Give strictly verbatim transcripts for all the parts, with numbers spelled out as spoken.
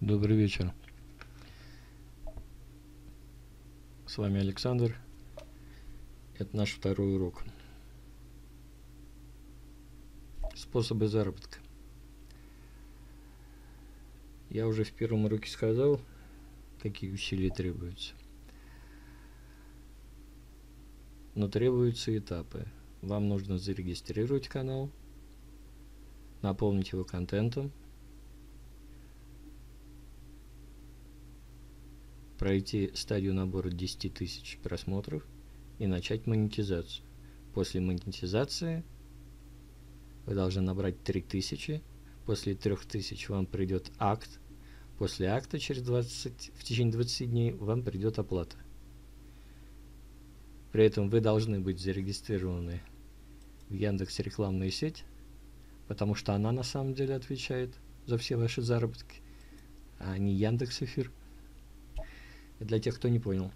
Добрый вечер. С вами Александр. Это наш второй урок. Способы заработка. Я уже в первом уроке сказал, какие усилия требуются. Но требуются этапы. Вам нужно зарегистрировать канал, наполнить его контентом, пройти стадию набора десять тысяч просмотров и начать монетизацию. После монетизации вы должны набрать три тысячи. После трех тысяч вам придет акт. После акта через двадцать, в течение двадцати дней вам придет оплата. При этом вы должны быть зарегистрированы в Яндекс рекламную сеть, потому что она на самом деле отвечает за все ваши заработки, а не Яндекс Эфир. Для тех, кто не понял.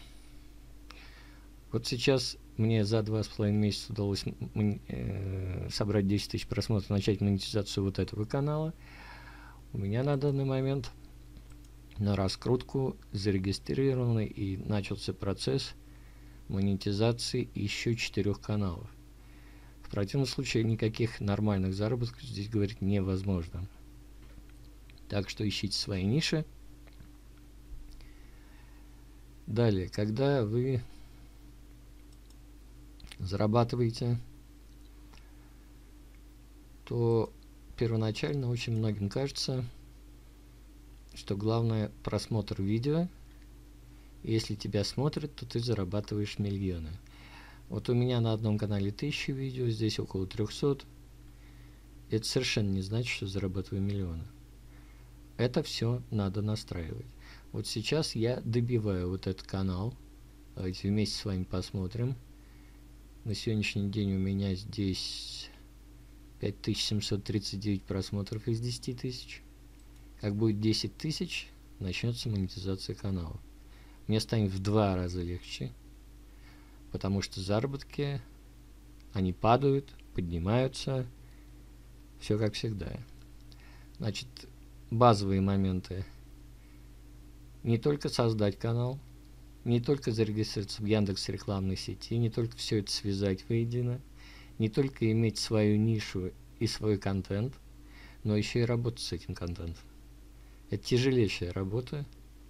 Вот сейчас мне за два с половиной месяца удалось э, собрать десять тысяч просмотров, начать монетизацию вот этого канала. У меня на данный момент на раскрутку зарегистрированы и начался процесс монетизации еще четырех каналов. В противном случае никаких нормальных заработков здесь говорить невозможно. Так что ищите свои ниши. Далее, когда вы зарабатываете, то первоначально очень многим кажется, что главное просмотр видео. Если тебя смотрят, то ты зарабатываешь миллионы. Вот у меня на одном канале тысяча видео, здесь около трехсот. Это совершенно не значит, что зарабатываю миллионы. Это все надо настраивать. Вот сейчас я добиваю вот этот канал. Давайте вместе с вами посмотрим. На сегодняшний день у меня здесь пять тысяч семьсот тридцать девять просмотров из десяти тысяч. Как будет десять тысяч, начнется монетизация канала. Мне станет в два раза легче, потому что заработки, они падают, поднимаются, все как всегда. Значит, базовые моменты. Не только создать канал, не только зарегистрироваться в Яндекс рекламной сети, не только все это связать воедино, не только иметь свою нишу и свой контент, но еще и работать с этим контентом. Это тяжелейшая работа.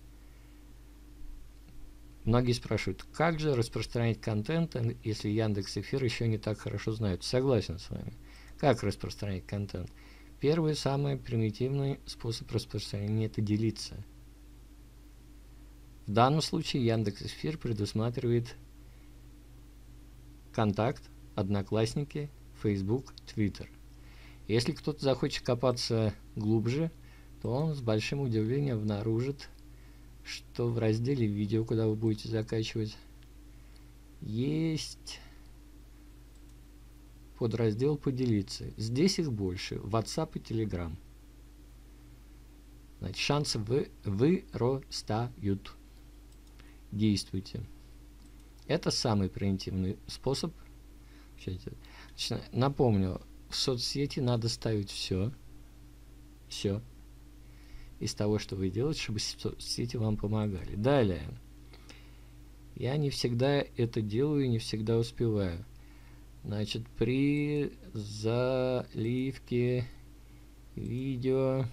Многие спрашивают, как же распространять контент, если Яндекс Эфир еще не так хорошо знают. Согласен с вами. Как распространять контент? Первый, самый примитивный способ распространения – это делиться. В данном случае Яндекс Эфир предусматривает контакт, Одноклассники, Facebook, Twitter. Если кто-то захочет копаться глубже, то он с большим удивлением обнаружит, что в разделе видео, куда вы будете закачивать, есть подраздел «Поделиться». Здесь их больше. WhatsApp и Telegram. Значит, шансы вы, вырастают. Действуйте. Это самый примитивный способ. Значит, напомню, в соцсети надо ставить все. Все. Из того, что вы делаете, чтобы соцсети вам помогали. Далее. Я не всегда это делаю и не всегда успеваю. Значит, при заливке видео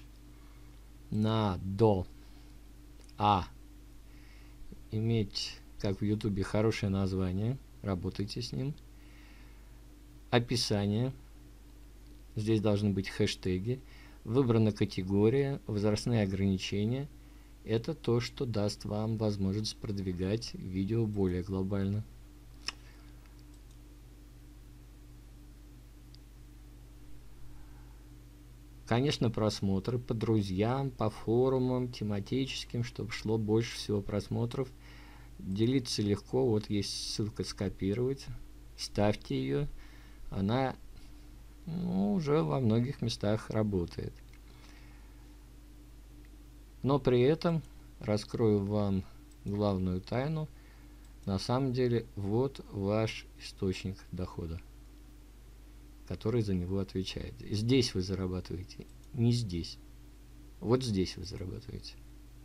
надо а. иметь, как в Ютубе, хорошее название. Работайте с ним. Описание. Здесь должны быть хэштеги. Выбрана категория, возрастные ограничения. Это то, что даст вам возможность продвигать видео более глобально. Конечно, просмотры по друзьям, по форумам, тематическим, чтобы шло больше всего просмотров. Делиться легко. Вот есть ссылка «Скопировать». Ставьте ее. Она ну, уже во многих местах работает. Но при этом раскрою вам главную тайну. На самом деле, вот ваш источник дохода, который за него отвечает. Здесь вы зарабатываете, не здесь. Вот здесь вы зарабатываете.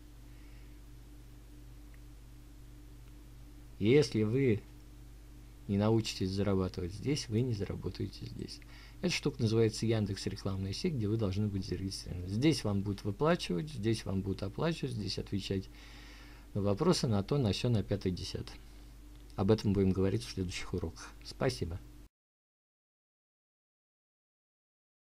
Если вы не научитесь зарабатывать здесь, вы не заработаете здесь. Эта штука называется Яндекс рекламная сеть, где вы должны быть зарегистрированы. Здесь вам будут выплачивать, здесь вам будут оплачивать, здесь отвечать на вопросы, на то, на сё, на пятое, десятое. Об этом будем говорить в следующих уроках. Спасибо.